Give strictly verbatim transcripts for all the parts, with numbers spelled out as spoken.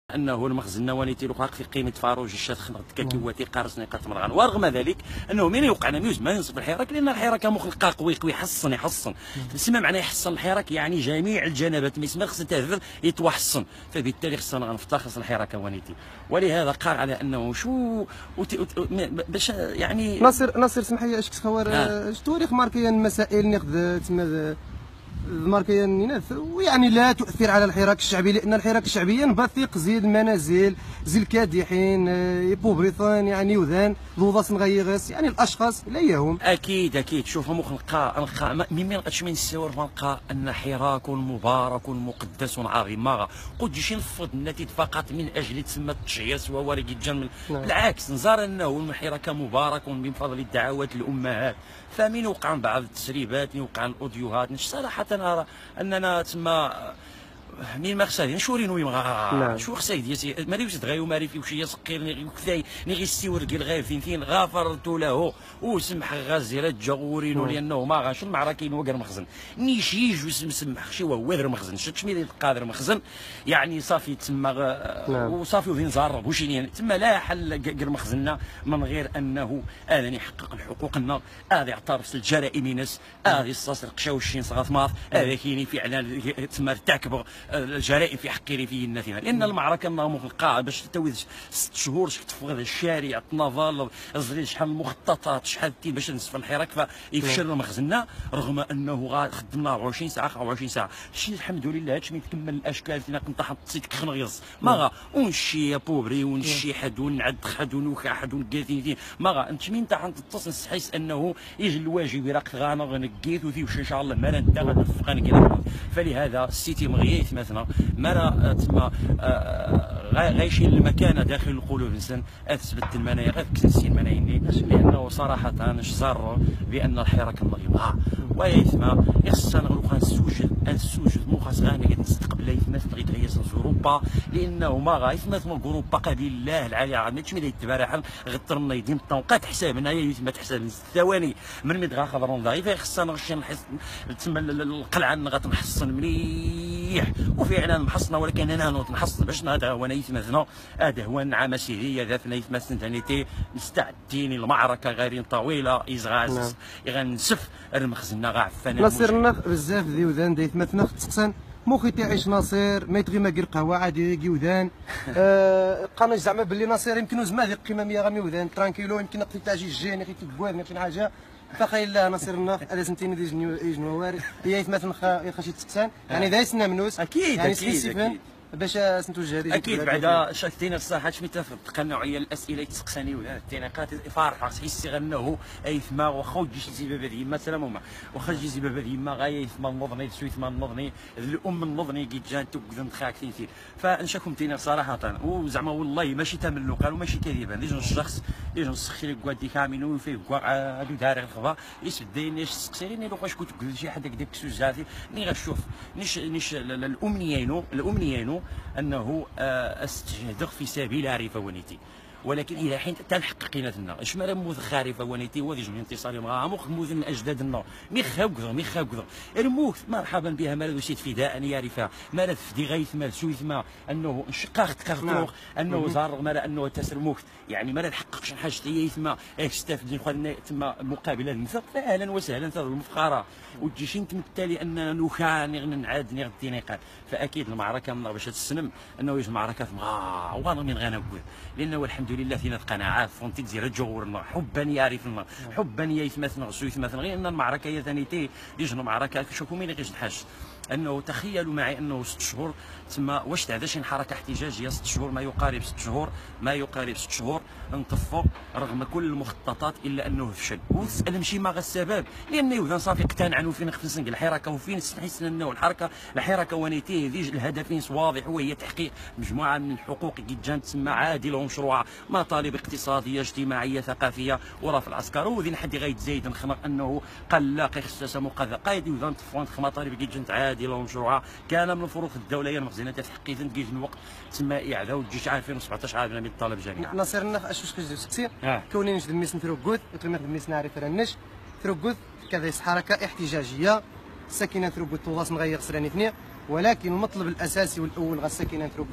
انه المخزن نوانيتي لقاق في قيمه فاروج الشات خنق كاكيواتي قارصني قاتمرغان، ورغم ذلك انه من يوقع ميوز ما ينصب الحراك، لان الحراك مخلقه قوي قوي يحصن يحصن تسمى معناه يحصن الحراك، يعني جميع الجنبات ما خصها تهذر يتوحصن، فبالتالي خصنا غنفتخص الحراك وانيتي. ولهذا قال على انه شو باش يعني ناصر ناصر سمح لي اش كتخور آه. توريخ ماركيا المسائل ناخذ تما ماركيا الناس ويعني لا تؤثر على الحراك الشعبي، لان الحراك الشعبي بثيق زيد المنازل زي الكادحين يبوبريثان يعني وذان ذوضاس نغيغس، يعني الاشخاص لا يهم. اكيد اكيد شوف مخ نلقى نلقى مين نلقاش من السور نلقى ان حراك مبارك مقدس عظيم، ما قد جيش نفض النتيجه فقط من اجل تسمى التشعير سوا ورقي الجن، بالعكس نزار انه الحراك مبارك من فضل الدعوات الامهات. فمن وقع بعض التسريبات من وقع الاوديوهات صراحه نرى اننا تما مين ما خصها نشوري ويم غا شو خصها يدير ماري تغيو ماري في وشي سقير كثاي نغي السيور كي الغايب فين فين غافرت له وسمح غازيرات جاورينو لانه ما غاش المعركه وقر مخزن نيشيج وسمح شي هو ودر مخزن شفت شمي قادر مخزن يعني صافي تما وصافي وين زارب وشي يعني تما لا حل قر مخزننا من غير انه اذن يحقق حقوقنا، هذا يعترف الجرائم ناس، هذا الصاص قشاوشين صغاثماط، هذا كاين فعلا تما ارتكب الجرائم في حق ريفيين فيها، لان المعركه ما مخلقه باش تتوي ست شهور تفقد الشارع تنافال زري شحال المخططات شحال تي باش نصف الحراك فيفشل مخزننا، رغم انه خدمنا أربعة وعشرين ساعه أربعة وعشرين ساعه شي الحمد لله هادشي ما يتكمل الاشكال فينا كنت حط سيت خنغيز ما ونشي يا بوبري ونشي حد ونعد حد ونوكا حد ونكاثين ما انت مين تاع تتصل نحس انه يجي الواجب يراق غانا غنكيت وفي وش ان شاء الله ما انت غنفقان كذا. فلهذا السيتي مغيث مثلا مرة تما غايشين المكانه داخل القلوب الانسان اثبت المنايا غير كنسي المنايني، لانه صراحه نشزر بان الحراك المغيبه ويثما يخصنا نغلقها نسوجد نسوجد مو خاص غانا نستقبل يثما نغيت هي اوروبا، لانه ما غايثما اوروبا قبيل الله العالي العظيم ماشي ملي يتبارح غطرنا يدين الطوقات حسابنا يثما تحسب الثواني من مدغا خضرون ضعيفه خصنا نغشي نحس تما القلعه غتنحصن مليح وفعلا محصنا، ولكن انا نحصن باش هذا هو نيثمثنا هذا هو النعمه سيريه ذات نيثمثنا ثانيتي مستعدين المعركه غير طويله إزغاز غنسف المخزن غا عفانا ناصر بزاف ديودان ديثمثنا تسقسان مخي تعيش ناصر ما يتغي ما قير قهوه عادي كيودان آه قانا زعما باللي ناصر يمكن زعما هذه القيمه مية غامي ودان ترانكيلو يمكن نقي تاجي الجين يقي تبواد يمكن حاجه فخيل الله ناصر النخ هذا سنتين ديج نيو وارد هي مثلا يخشي تسقسان يعني ذا يسنا منوس اكيد يعني اكيد باش سنتو الجهادي اكيد بعدا شافتينا الصراحه شميت تقنعوا الاسئله تسقساني ولا التناقات فارحه تحسي غنه اي ثما واخا تجي شي باب هذه مثلا هما واخا تجي شي باب هذه ما غايه ثما النظني تسوي ثما النظني الام النظني كي جات تقدم خاكتين فيه فنشاكم تينا صراحه وزعما والله ماشي تملو قالوا ماشي كذبا ديجا الشخص ديجا نسخي كوادي كامينو فيه كوا هادو داري الخبا يسدين نيش تسقسيني لو واش كنت تقول شي حد هكذاك سوزاتي ني غشوف نيش نيش الامنيينو الامنيينو انه استجهد في سبيل ريفا ونيتي، ولكن الى حين تنحقق قيمتنا اش مالا موث خارفه ونيتي ودي جمع انتصاري مع مخ موث من اجدادنا ميخا وكذا ميخا وكذا الموت مرحبا بها مالا دوسيت فداء يا رفا مالا فدي غيث مال سويث ما انه انشقاق تكاغطوخ انه زار مالا انه تسر موت يعني مالا نحققش حاجه هي ثم استفدي خلنا ثم مقابله المثل فاهلا وسهلا تظل المفخره وتجيش انت بالتالي ان نخان نعاد نغدي نقال فاكيد المعركه من باش تسلم انه يجي معركه ما وانا من غنقول لانه الحمد لله فينا القناعات فونتي تزير جورنا حبا يعرفنا حبا يثمثنا غسو يثمثنا غير ان المعركه هي ثانيتي يجن معركه شوفوا مين غيش الحاج انه تخيلوا معي انه ست شهور تما واش تعدا شي حركه احتجاجيه ست شهور ما يقارب ست شهور ما يقارب ست شهور نطفوا رغم كل المخططات الا انه فشل وتسال ماشي ما السبب لان يوذا صافي اقتنعوا فين خفنس الحركه وفين نحس انه الحركه الحركه ونيتيه ذي الهدفين واضح وهي تحقيق مجموعه من الحقوق اللي جات تسمى عادله ومشروعه مطالب اقتصاديه اجتماعيه ثقافيه ورفع العسكر وذي حد غيتزايد نخنق انه قلق اختصاص مقاذ قايد يوذا تفون مطالب اللي جات عادله ومشروعه كان من فروض الدوله هي المخزنات تحقيقا كيف الوقت تسمى اعاده وتجيش عارفين ألفين وسبعطاش عام من الطلب جميعا ناصر النخ اش واش كتجي تسير كوني نجد ميس نتروكوث وتمر ميس نعرف رنش تروكوث كذا حركه احتجاجيه ساكنه تروكوث طواس نغير سراني اثنين ولكن المطلب الاساسي والاول غا الساكنه تروكوث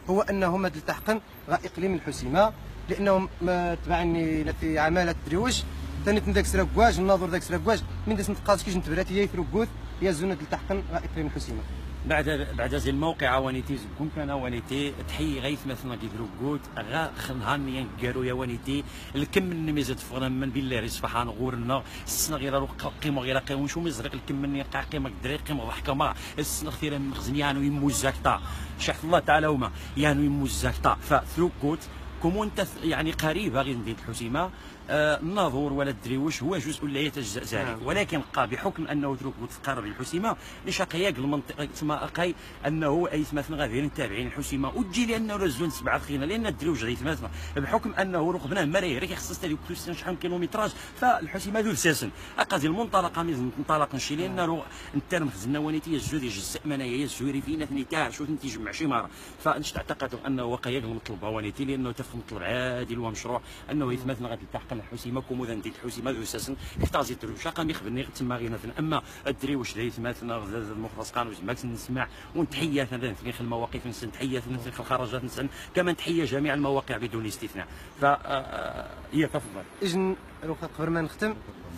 هو انهم هذا التحقن غا اقليم الحسيمه، لانهم ما تبعني في عماله دريوش ثاني داك سراكواج الناظور داك سراكواج من داس نتقاس كيش نتبرات هي يثركوت هي زونه التحقن غا اقليم الحسيمه. بعد بعد زي الموقع وانيتي زكون كان وانيتي تحيي غيث مثلا كيديروا كوت غا خنهان ينقاروا يا وانيتي الكم من ميزات فغنا من بالله سبحان غورنا السنه غير قيمه غير قيمه شو مزرق الكم من قيمه دري قيمه ضحكه ما السنه كثير مخزن يعني يمو زاكتا شحت الله تعالى وما يعني يمو زاكتا فثلو كوت كومون يعني قريبه غير ندير الحسيمه آه الناظور ولا الدريوش هو جزء لا يتجزا ذلك، ولكن قا بحكم انه تروك تقرب الحسيمه ليش قياق المنطقه تسمى قاي انه اي مثلا غادي تابعين الحسيمه وتجي لانه رزون سبعه خينا لان الدريوش غادي مثلا بحكم انه ركبناه مرير خصص تاع شحال كيلومتراج فالحسيمه ذو ساسن اقازي المنطلقه ميز منطلق نشي لان انت مخزنا ونيتي الجود الجزء منايا الزوري فينا ثني تاع شو انت تجمع شي مره فانت تعتقد انه قياق المطلب ونيتي لانه تفهم مطلب عادل ومشروع انه يتمثل غادي تلتحق الحسيمه كومودا ندير الحسيمه ذو اساسا اختازي دروشا قام يخبرني تما غير اما الدريوش دايت مثلا المخلص قانون ما نسمع ونتحيا في المواقف نسن تحيه في الخرجات نسن كما تحيه جميع المواقع بدون استثناء ف هي تفضل اجن روح قبل ما نختم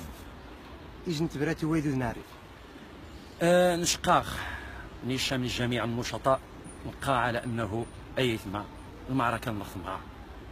اجن تبراتي ويدو ناري أه نشقاخ نيشا من جميع النشطاء نلقى على انه ايثما المعركه نخمها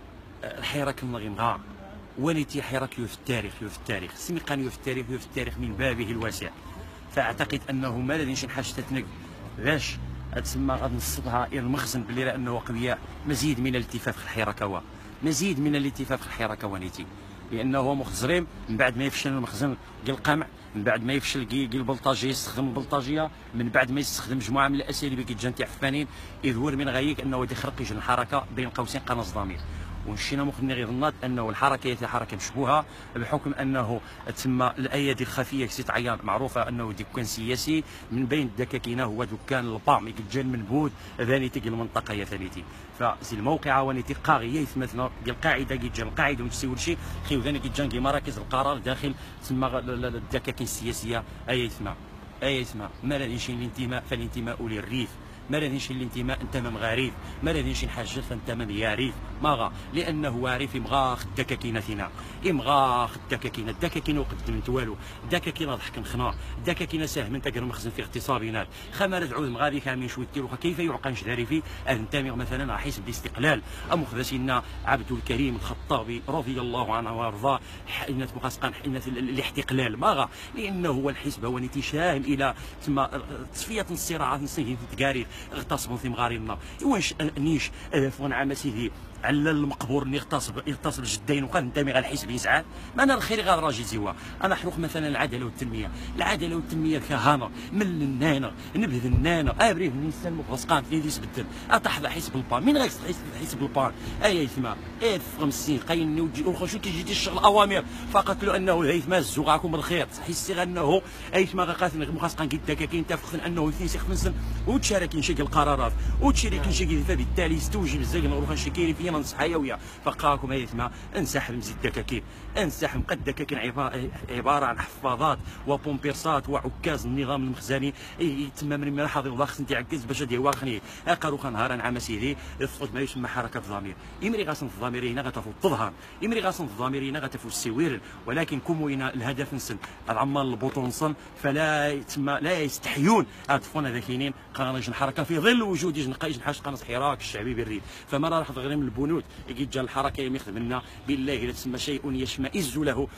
الحراك نغيمها وليتي حراك في التاريخ في التاريخ سميقان في التاريخ في التاريخ من بابه الواسع فاعتقد انه ما لديش حاجه تتنق باش تسمى غادي نصبها الى المخزن باللي لانه قويه مزيد من الالتفاف في الحراكه مزيد من الالتفاف في الحراكه ونيتي لانه مخزرين من بعد ما يفشل المخزن ديال القمع من بعد ما يفشل كي البلطاجيه يستخدم البلطاجيه من بعد ما يستخدم مجموعه من الاساليب كي تجان تاع عفانين اذ هو من غايك انه يدي خرق يجن الحركه بين قوسين قناص ضمير ونشينا مخني غير الناط انه الحركه هي حركه مشبوهه بحكم انه تسمى الايادي الخفيه كسي تعيان معروفه انه دكان سياسي من بين الدكاكينه هو دكان البام كيتجان من بود ثانيتي ديال المنطقه يا ثانيتي فزي الموقع ونيتي قاغيه مثلا ديال القاعده كيتجان القاعده ونسيول شي خيو ثاني كيتجان كي مراكز القرار داخل تسمى الدكاكين السياسيه اي تسمى اي تسمى ما لديش الانتماء فالانتماء للريف ما لديش الانتماء انت من غريب ما لديش حاجه فانت من ياريف ماغا لانه واريف مغاخ الدكاكينتنا امغاخ الدكاكين الدكاكين وقدمت والو الدكاكين ضحك نخنا الدكاكين ساهم انت كير مخزن في اغتصابنا خمر تعود مغادي كامل شويه ديرو كيف يعقل شداري في انتمي مثلا حزب الاستقلال ام خذاسينا عبد الكريم الخطابي رضي الله عنه وارضاه حينه مقاسقان حينه الاحتقلال ماغا لانه هو الحزب هو ساهم الى تسمى تصفيه الصراعات نسيه تكارير اغتصبوا في مغاربنا واش نيش فون عام سيدي على المقبور اللي اغتصب يغتصب جدين وقال انتمي على الحزب يزعل ما انا الخير غير راجل زوا انا حروق مثلا العداله والتنميه العداله والتنميه كهانه من النانا نبذ النانا ابريه الانسان مغصقان في ديس بدل اطحظ حزب البان من غير حزب البان اي ثما اي خمسين قاين وجي وخشو كيجي الشغل اوامر فقط له انه هيث ما زوقاكم بالخير حسي انه اي ثما قاتل مغصقان كي دكاكين تفخن انه اثنين سي خمسين وتشارك شي القرارات وتشارك شي فبالتالي يستوجب الزق نروح نشكيري في نص حيويه فقاكم هي ثما انسحب مزيد الدكاكين انسحب قد الدكاكين عباره عن حفاظات وبومبيرسات وعكاز النظام المخزني تما من ملاحظ الضغط انت عكز باش دي واخني اقرو نهارا عام سيدي يفقد ما يسمى حركه الضمير امري غاصن الضمير هنا غتفو التظهر امري غاصن الضمير هنا غتفو السوير ولكن كومو هنا الهدف نسن العمال البطون نصن فلا تما لا يستحيون اطفون ذاكينين قانون حركه في ظل وجود يجن قايج حاج قناص حراك الشعبي بالريف فما راح غير من البنود يجي جا الحركه يخدم لنا بالله لا تسمى شيء يشمئز له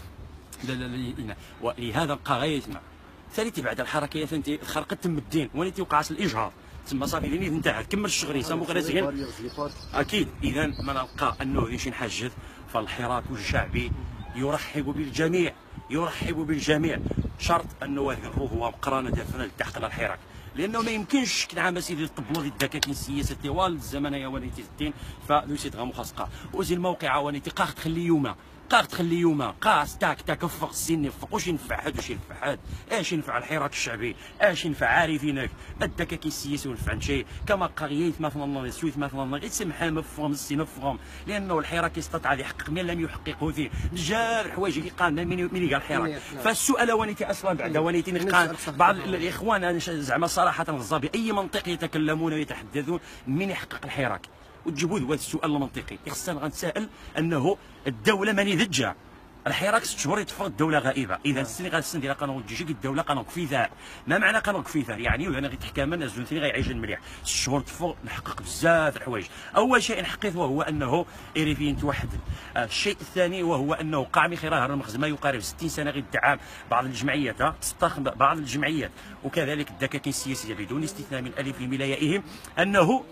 ولهذا بقى غير يسمع ثالث بعد الحركه ثانتي خرقت تم الدين وليتي وقع الاجهاض تما صافي لين انتهت كمل الشغل سامو غير اكيد اذا ما نلقى انه شي نحجز فالحراك الشعبي يرحب بالجميع يرحب بالجميع شرط انه هو مقرانه دافنا لتحقيق الحراك لانه ما يمكنش كنعام سيدي طبلوا الدكاكين السياسه طوال الزمن يا وليتي الدين فلوسيت غا مخصقه وزي الموقع وليتي قاخ تخلي يوما قاخ تخلي يوما قاس تاك تاك فق السن يفق واش ينفع هاد واش ينفع هاد اش ينفع الحراك الشعبي اش ينفع عارفينك الدكاكين السياسي ونفع شيء كما قريت مثلا سويت مثلا غير سمحها مفهوم السي مفهوم لانه الحراك يستطيع يحقق ما لم يحققه فيه جار الحوايج اللي قال من من قال الحراك فالسؤال ونيتي اصلا بعد ونيتي نلقى بعض الاخوان زعما صراحه الغزابي اي منطق يتكلمون ويتحدثون من يحقق الحراك وتجيبوا ذوات السؤال المنطقي. خصنا غنتسائل انه الدوله ماني ذجه الحراك ست شهور يتفق الدوله غائبه، اذا السنغال السن ديال قانون الجيش الدوله قانون كفيثار. ما معنى قانون كفيثار؟ يعني وانا غيتحكم الناس الزونتين غيعيشوا مليح ست شهور تفق نحقق بزاف الحوايج. اول شيء نحقق وهو انه ايريفين توحد. الشيء الثاني وهو انه وقع من خلال هذا المخزن ما يقارب ستين سنه غيدعم بعض الجمعيات تستخدم بعض الجمعيات وكذلك الدكاكين السياسيه بدون استثناء من الف لملائهم انه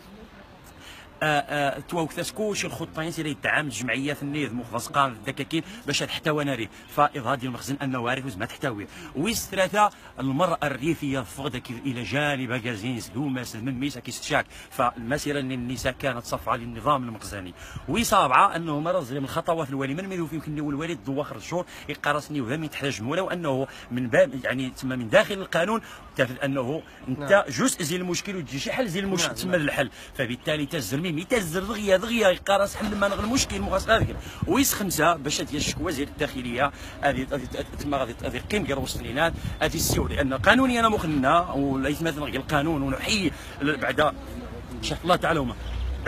توكثت كلشي الخطين سير يدعم الجمعيات النيذ مخلصقان الدكاكين باش تحتوى ناري فاظهار ديال المخزن انه وارث ما تحتوي. ويس ثلاثه المراه الريفيه فقدت الى جانب غازينس دوماس المميس كيستشاك فالمسيره النساء كانت صفعه للنظام المخزني. وسابعه انه مرض من الخطوات الوالي من ميدو يمكن الوالد دواخر الشهور يقرصني وهم يتحتاج ولو انه من باب يعني تما من داخل القانون تعرف انه انت جزء زي المشكل وتجي شي حل زي المشكل تسمى الحل. فبالتالي تزر مي تزر دغيا دغيا يقارص حل ما نغ المشكل مغاس هذاك. ويس خمسه باش ديال الشكوى ديال الداخليه هذه تما غادي غادي قيم غير وسط لينا هذه السيو لان قانونيا انا مخنا وليس مثلا غير القانون ونحيي بعد شاف الله تعالى هما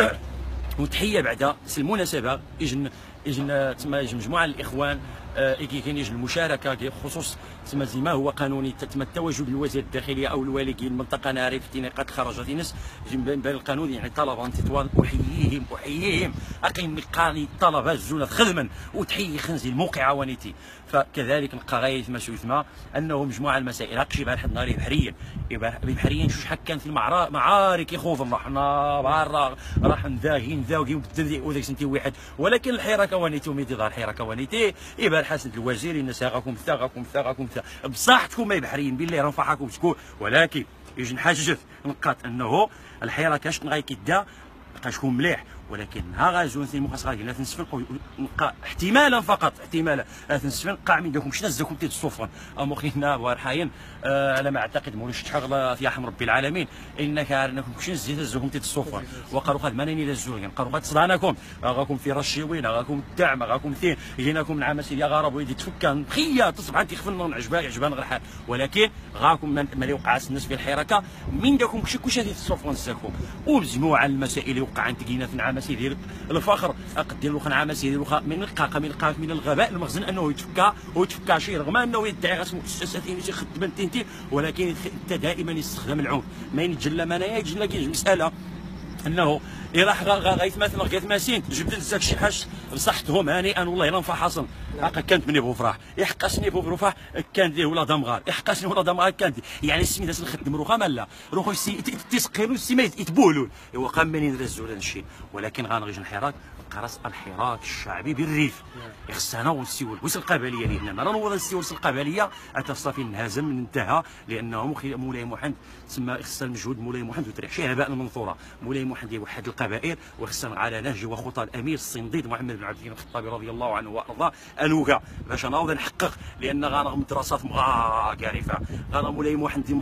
وتحيه بعد المناسبه يجن يجن تما يجي مجموعه الاخوان كي كاين يجي المشاركه بخصوص تما زي ما هو قانوني تم التواجد الوزير الداخليه او الوالي المنطقه ناري في نقاط خرجت ناس بين القانون يعني طلبه تطوال احييهم احييهم اقيم مقالي طلبه زونه خدما وتحيي خنزي الموقع ونيتي. فكذلك نلقى غايه ما ثم انه مجموعه المسائل هاكشي بارح نهاري بحريا بحريا شو شحال كان في المعارك يخوض رحنا برا راح نذاهين ذاوي وبدل وذاك سنتي واحد ولكن الحراك ونيتي وميدي ظهر الحراك ونيتي يبان حسن الوزير الناس غاكم ثا غاكم ثا غاكم ثا بصحتكم ما بحريين بالله رنفعكم شكون ولكن يجي نحجج نقاط انه الحراك اش غايكدا بقى شكون مليح ولكن ها غازون ثاني مخاص غادي لا تنسفن نلقى احتمالا فقط احتمالا لا تنسفن قاع من داكم شنو زاكم تيد الصفن ام خينا وارحاين آه على ما اعتقد مولوش تشحال في حم ربي العالمين انك انكم شنو زيت زاكم تيد الصفن وقالوا قد مانيني لا الزوج قالوا قد صداناكم غاكم في رشيوين غاكم الدعم غاكم ثين جيناكم من عام سيدي غرب ويدي تفكان خيا تصبح انت خفنا عجبان عجبان غير حال ولكن غاكم ما يوقع الناس في الحركه من داكم كلشي كلشي تيد الصفن زاكم ومجموعه المسائل اللي وقع انت كاينه في عام سيدي الفخر قد ديال الوخن عام سيدي الوخا من القاقه من القاف من الغباء المخزن انه يتفكى ويتفكى شي رغم انه يدعي غاس مؤسسات شي خدمه تنتي ولكن انت دائما يستخدم العنف ما يتجلى ما يتجلى كاين المساله انه راح غيتمثل غيت ماسين جبت لك شي حاجه بصحتهم هانئا والله الا نفع حصل هاكا كانت مني بوفراح يحقسني بوفراح كان ديه ولا دمغار يحقسني ولا دمغار كان يعني السميت نخدم روخا مالا روخو تسقيرو السما يتبولون ايوا قام منين رزول هذا الشيء ولكن غنغيج الحراك قرص الحراك الشعبي بالريف خصنا ونسيو الوس القبليه اللي هنا راه نوض نسيو القبليه اتصافي انهزم انتهى لانه مولاي محمد تسمى خص المجهود مولاي محمد وتريح شي هباء المنثوره مولاي محمد يوحد القبائل وخصنا على نهج وخطى الامير الصنديد محمد بن عبد الحليم الخطابي رضي الله عنه وارضاه انوكا باش نعاود نحقق لان غنغم دراسات مغا كارفه غنغ مولاي محمد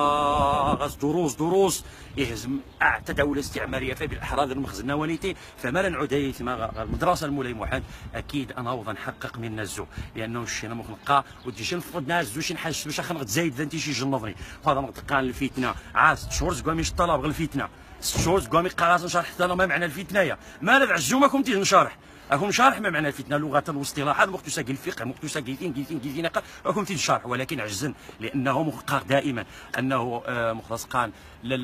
مغا غاز دروس دروس يهزم اعتى دوله استعماريه فبالاحراض المخزنه ونيتي فما نعود مع المدرسه المولاي محمد اكيد انا وضع نحقق من الزو لانه الشيء انا مخلقه ودي شي نفرض ناس زو شي نحاس باش خنق زايد انت شي جنظني هذا نطقان الفتنه عاد ست شهور زكوا مش طلب غير الفتنه ست شهور زكوا مي قراص نشرح حتى انا ما معنى الفتنه ما لا تعجوا ما كنتيش نشرح اكون شارح ما معنى الفتنه لغه واصطلاحا مختسه الفقه مختسه جيتين جيتين جيتين اكون تي الشرح ولكن عجزن لانه مخقق دائما انه مخلص قان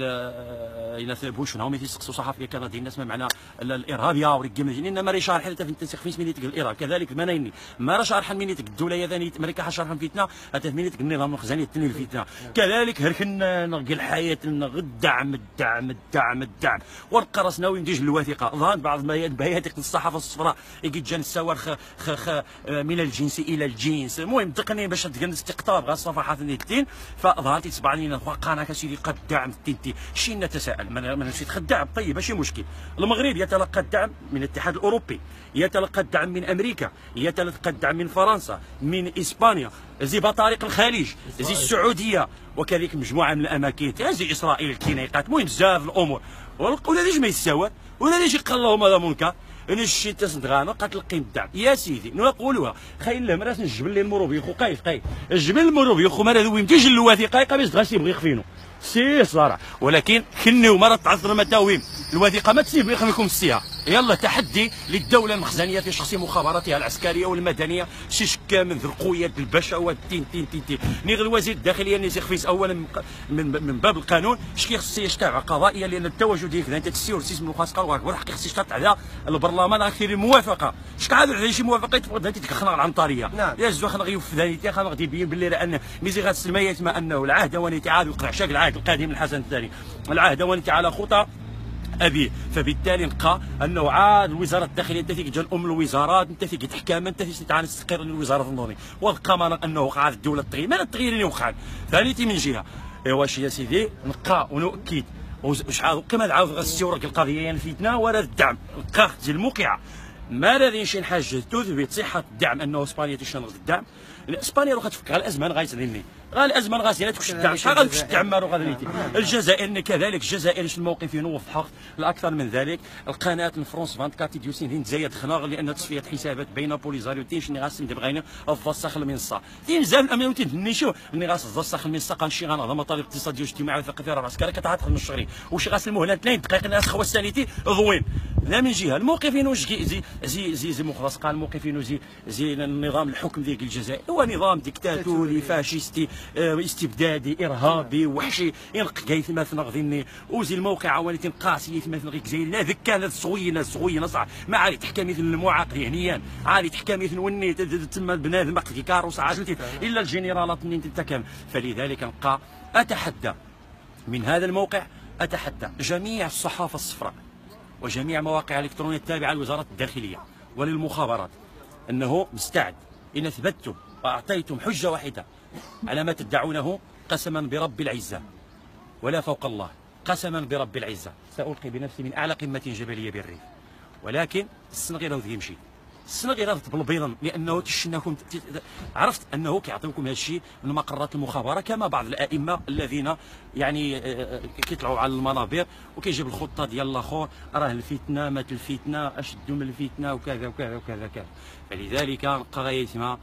الى ثبوش هما تيسقسوا صحافيه كذا ديال الناس ما معنى الارهابيه وريكم انما راه شارح حتى في التنسيق في سميتك الارهاب كذلك المنايني ما راه شارح مينيتك الدوله يا امريكا شارح فتنه حتى مينيتك النظام الخزاني الثاني الفتنه كذلك هركنا نلقى الحياه الدعم الدعم الدعم الدعم والقرصنا وين تجي الوثيقه ظهر بعض ما بياتك الصحافه الصفراء يجي جان السوار خ خ خ من الجنس الى الجنس المهم دقني باش تجنس تقطاب غا الصفحات الدين فظهرت تبع لينا وقانا كسيدي قد دعم تنتي شي نتساءل من من شي الدعم طيب ماشي مشكل المغرب يتلقى الدعم من الاتحاد الاوروبي يتلقى الدعم من امريكا يتلقى الدعم من فرنسا من اسبانيا زي بطارق الخليج زي السعوديه وكذلك مجموعه من الاماكن زي اسرائيل الكينيقات المهم بزاف الامور ولا ليش ما يتساوى ولا ليش يقال لهم هذا منكر انا الشيء تسندغانا قتلقيم الدعم يا سيدي نقولوها خاين لهم راس الجبل اللي المروبي خو قايف قايف الجبل المروبي خو ما هذا وين تيجي الوثيقه باش تغاسي يبغي يخفينو سي صراحه، ولكن كنيو مرة تعثر متاويم الوثيقه ما تسيب يخليكم السيها. يلا تحدي للدوله المخزنيه في شخص مخابراتها العسكريه والمدنيه شي شكا من ذو القويه البشا تين تين تين تين نيغ الوزير الداخليه نيزي خفيس اولا من, من باب القانون شكي خص يشتاع قضائيه لان التواجد ديالك انت تسير سيس من خاص قال والحقيقه خص يشترط على البرلمان غير الموافقه شكون عاد على شي موافقه تفقد انت تخنق العنطريه نعم يا زو خنق يوفدانيتي خنق يبين باللي لان ميزي غاد السلميه ما انه العهد ونيتي عاد وقع شاك العهد القديم الحسن الثاني العهد ونيتي على خطى ابي، فبالتالي نلقى انه عاد وزاره الداخليه انت تيجي ام الوزارات انت تيجي تحكام انت تيتعاني تستقر الوزاره النظاميه والقمر انه وقع الدوله التغيير ما التغيير اللي وقع ثانيتي من جهه ايوا شي يا سيدي نلقى ونؤكد وشحال كما عاود غنستورك القضيه يعني الفتنه ولا الدعم نلقى ديال الموقعه ما الذي شي حاجه تثبت صحه الدعم انه اسبانيا تشنغ الدعم اسبانيا راه غتفك على الازمان غايتديني غا الازمان غاسير تكش الدعم شحال غتكش الدعم مالو غادريتي الجزائر كذلك الجزائر الموقف ينوض حق الاكثر من ذلك القناه فرونس أربعة وعشرين ديوسين دين تزايد خناغ لان تصفيه حسابات بين بوليزاريو تين شني غاسم بغينا الفصاخ المنصه تين زال الامام تنشو اني غاس الفصاخ المنصه قنشي غنظم طريق اقتصادي واجتماعي وثقافي راه عسكري كتعاطف من الشهري واش غاس المهله ثلاث دقائق الناس خوا الساليتي ضوين لا من جهه الموقفين واش زي زي زي, زي مخلص قال الموقفين زي زي النظام الحكم ديال الجزائر هو نظام ديكتاتوري فاشيستي استبدادي ارهابي وحشي ينق كيف مثلا غادي وزي الموقع عوالتين قاسيه مثلا غير زي لا ذك كانت صغينه صغينه صح ما عاد تحكى مثل المعاقد هنيا عاد تحكى مثل وني تما بنادم قد كاروس عاجلتي الا الجنرالات اللي انت كامل فلذلك نلقى اتحدى من هذا الموقع اتحدى جميع الصحافه الصفراء وجميع مواقع الالكترونيه التابعه لوزاره الداخليه وللمخابرات انه مستعد ان اثبتتم واعطيتم حجه واحده على ما تدعونه قسما برب العزه ولا فوق الله قسما برب العزه سألقي بنفسي من اعلى قمه جبليه بالريف ولكن السنغير راه يمشي السنغير راه بالبيضا لانه تشناكم عرفت انه كيعطيوكم هذا الشيء من مقرات المخابره كما بعض الائمه الذين يعني كيطلعوا على المنابر وكيجيب الخطه ديال الاخر راه الفتنه مات الفتنه اشد من الفتنه وكذا وكذا وكذا كذا فلذلك نبقى غايتما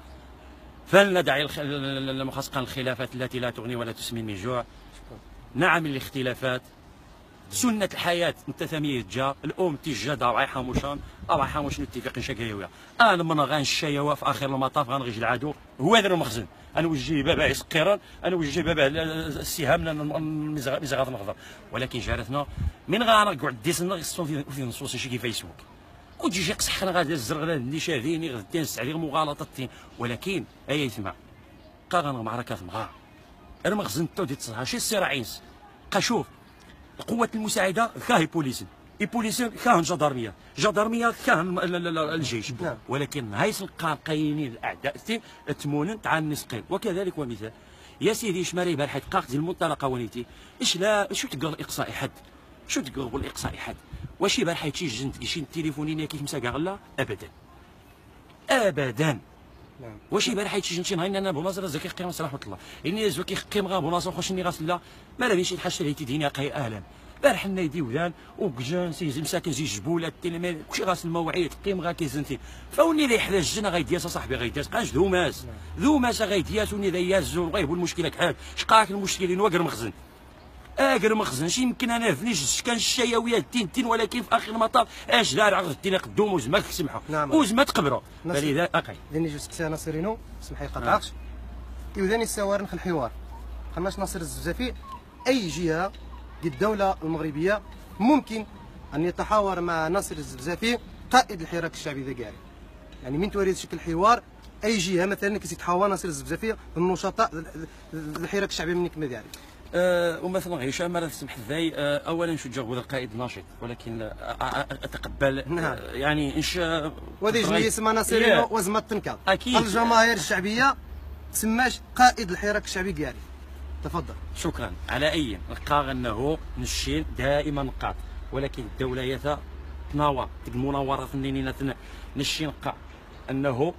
فلندع المخصقا الخلافات التي لا تغني ولا تسمن من جوع. نعم الاختلافات سنة الحياة انت ثمية جا الأم تيجا دا رايحة موشان رايحة موش نتفق نشكايويا أنا من غنشايوا في آخر المطاف غنغيج العدو هو هذا المخزن أنا وجهي بابا يسقيران أنا وجهي بابا السهام مزغات نخضر ولكن جارتنا من غنرجعوا الديسنا يصون في نصوص شي كيف فيسبوك وتجي شي قصحنا غادي الزرغلان اللي شاذيني غدي نستعلي مغالطة ولكن أي يسمع بقى غنغ معركة مغا المخزن تو دي تصها شي الصراعينس بقى شوف القوات المساعده كاهي بوليسن اي بوليسن كاهن جدارميه جدارميه كاهن الجيش ولكن هاي سلقان قاينين الاعداء تمونن تعال نسقي وكذلك ومثال يا سيدي اش ماري بالحد قاق ديال المنطلقه ونيتي اش لا شو تقرا الاقصاء حد شو تقرا الاقصاء حد واش بالحد شي جنت شي تليفونين كيف مساكا غلا ابدا ابدا نعم واش يبان حيت شي جنتي نهار انا بناصر زكي قيم رحمه الله اني زكي قيم غا بناصر خوشني غاسلا ما لا شي حاجه اللي تديني قاي اهلا بارح لنا يدي ودان وكجان سي مساكن زي جبوله التلميذ كلشي غاس المواعيد قيم غا كيزنتي فوني اللي يحلى الجنه غيدياس صاحبي غيدياس قاش ذو ماس ذو ماس غيدياس وني ذا يازو غيبو المشكله كحال شقاك المشكلين واقر مخزن اقر مخزن شي يمكن انا فنيش كان الشياويات تين تين ولكن في اخر المطاف اش دار عرض الدين قدوم وزما تسمحوا نعم. وزما تقبروا فلذا اقي لاني جو سكتي ناصرينو سمح لي قطعكش يوداني السوارن في الحوار خناش ناصر الزفزافي اي جهه ديال الدوله المغربيه ممكن ان يتحاور مع ناصر الزفزافي قائد الحراك الشعبي ذا كاري يعني من توريد شكل الحوار اي جهه مثلا كيتحاور ناصر الزفزافي النشطاء الحراك الشعبي من كما داير أه ومثلا هشام مرة تسمح ذي أه اولا نشجع هذا القائد ناشط ولكن اتقبل نعم. أه يعني انش ودي جمعيه اسمها ناصرينو وزمه التنكال اكيد الجماهير الشعبيه تسماش قائد الحراك الشعبي كاري تفضل شكرا على اي نلقى انه نشين دائما نقاط ولكن الدوله يثا تناور ديك المناوره فنينين نشي نلقى انه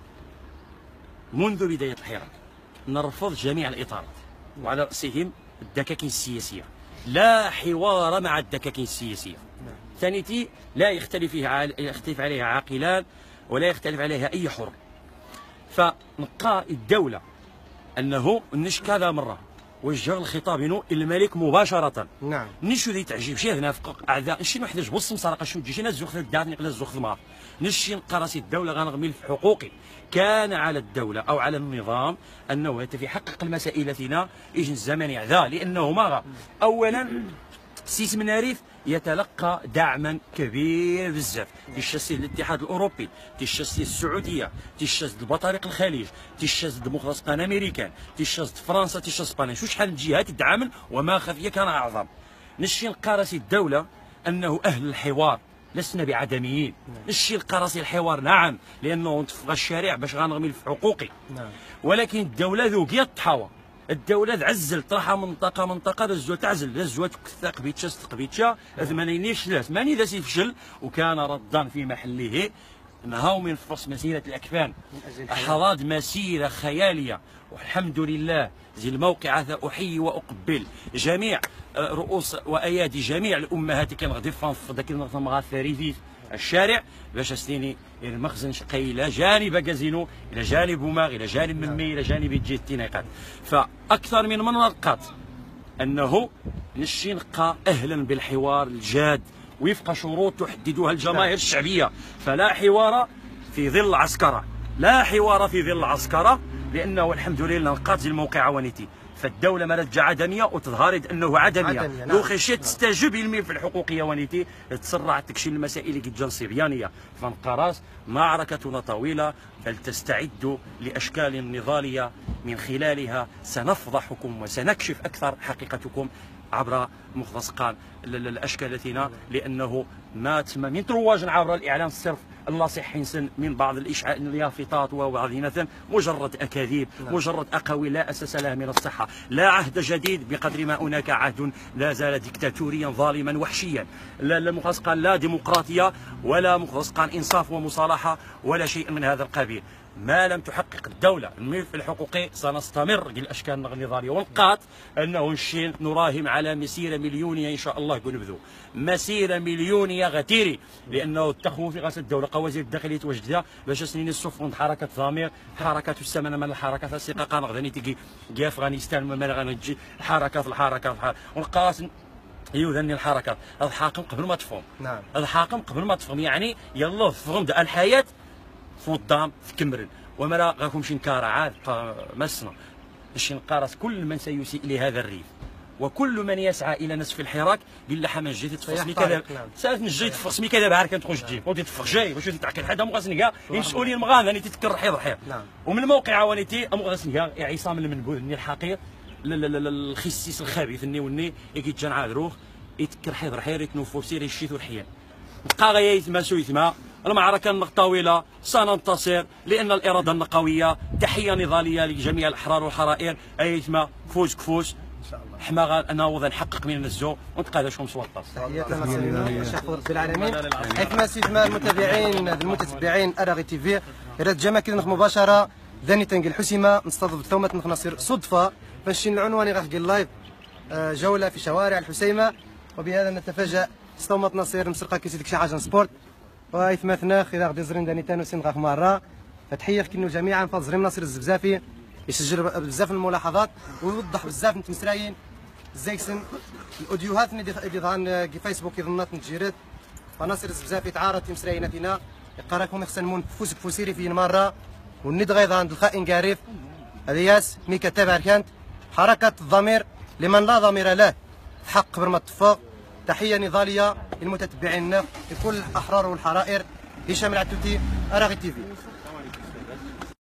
منذ بدايه الحراك نرفض جميع الاطارات وعلى راسهم الدكاكين السياسيه لا حوار مع الدكاكين السياسيه ثانيتي لا يختلف فيها يختلف عليها عاقلان ولا يختلف عليها اي حر فنلقى الدوله انه نش كذا مره وجه الخطاب إلى الملك مباشرة. نعم. نشو ذي تعجب شي هنا في أعداء نشي نحن جبو السمسرة شو تجي شي الزوخ الدار نقل الزوخ المار نشي قراسي الدولة غنغمي في حقوقي. كان على الدولة أو على النظام أنه يتفي يحقق المسائلتنا يجي الزمن يعذا لأنه ما أولا سيس مناريف يتلقى دعما كبير بزاف تيشاسي الاتحاد الاوروبي، تيشاسي السعوديه، تيشاسي بطارق الخليج، تيشاسي ديمقراطية امريكان، تيشاسي فرنسا، تيشاسي اسبانيا، شو شحال من جهات تدعمن وما خفي كان اعظم. نشي نقارسي الدوله انه اهل الحوار لسنا بعدميين، نشي نقارسي الحوار نعم لانه نتفق الشارع باش غنغمي في حقوقي. نعم. ولكن الدوله ذوقيا التحاور الدولة تعزل طرحها منطقة منطقة رزوة تعزل رزوة كثاق بيتشا ستقبيتشا ثمانينيش لا ثمانية ذا سيفشل وكان ردا في محله. نهاو من فرص مسيرة الأكفان حضاد مسيرة خيالية والحمد لله زي الموقع هذا أحيي وأقبل جميع رؤوس وأيادي جميع الأمهات كان غادي في ذاك المغاثري في الشارع باش سنيني المخزن شقي الى جانب كازينو الى جانب بوماغ الى جانب ممي الى جانب جهه التناقات. فاكثر من منطقات انه نشي نبقى اهلا بالحوار الجاد وفق شروط تحددها الجماهير الشعبيه. فلا حوار في ظل العسكره، لا حوار في ظل العسكره لانه الحمد لله نقاط الموقع عوانيتي. فالدولة ما رجع عدمية وتظهر أنه عدمية. عدمية. لو خشيت تستجب علمي في الحقوقية ونيتي تسرع تكشي المسائل اللي جدا صبيانية. فانقراص معركتنا طويلة فلتستعدوا لأشكال نضالية من خلالها سنفضحكم وسنكشف أكثر حقيقتكم عبر مختصقان الاشكالتنا لانه ما تم من ترواج عبر الاعلام الصرف الله صح ينسن من بعض الاشعاع اليافطات وبعض مجرد اكاذيب مجرد اقاويل لا اساس لها من الصحه. لا عهد جديد بقدر ما هناك عهد لا زال ديكتاتوريا ظالما وحشيا. لا المختصقان لا ديمقراطيه ولا مختصقان انصاف ومصالحه ولا شيء من هذا القبيل. ما لم تحقق الدولة الملف الحقوقي سنستمر بالأشكال النضالية ونقاط أنه نشي نراهن على مسيرة مليونية إن شاء الله نبذو مسيرة مليونية غتيري لأنه التخوف في غاس الدولة قوازير الداخلية توجدها باش سنين السفن حركة ضمير حركة السمنة من الحركة السقاقة غادي تجي جي أفغانستان ما غادي الحركات الحركات ونقاس يوذني الحركات هذا حاكم قبل ما تفهم. نعم. هذا حاكم قبل ما تفهم يعني يلا فهم الحياة فوضام في كمرن وما راكم شي نكار عاد مسنا باش نقارس كل من سيسيء لهذا الريف وكل من يسعى الى نسف الحراك بالله حما جيت تفصمي كذا سالت نجي تفصمي كذا بعرك تخرج تجي ودي تفخ جاي باش تتعقل حدا مغاس نكا المسؤولين مغان اني تتكر حيض حيض. ومن الموقع وانيتي مغاس نكا عصام المنبوذ ني الحقير الخسيس الخبيث ني وني يجي جان عادروه يتكر حيض حير يتنوفو سير يشيثو الحيان بقى غايت ما سويت ما المعركة طويلة سننتصر لأن الإرادة النقوية. تحية نضالية لجميع الأحرار والحرائر أيتما كفوز كفوز حما نعوض نحقق من الزو ونتقادشهم سوا الطاس. تحياتنا الشيخ رب العالمين. حيثما سيدنا المتابعين المتتبعين أراغي تي في راه جمع كده مباشرة ذاني تنقل حسيمة نستضيف ثومة نصير صدفة باش العنوان غاح اللايف جولة في شوارع الحسيمة وبهذا نتفاجأ ثومة نصير مسرقة كيسيدك شي حاجة سبورت وإثماثنا إذا غادي زرين داني تانو سين غاخ مرة. فتحية فكنو جميعا فاز زرين ناصر الزبزافي يسجل بزاف من الملاحظات ويوضح بزاف نتمسرايين زيكسن الاوديوهات اللي ظهرن في فيسبوك يظنات نتجيرات فناصر الزبزافي تعارض تمسرايناتنا يقراكم يخسن فوس فوسيري في مرة والند غيظ عند الخائن قاريف الياس ميكا تابع كانت حركة الضمير لمن لا ضمير له حق برمى اتفاق. تحية نضالية للمتتبعين لكل الأحرار والحرائر. هشام العتوتي أراغي تي في.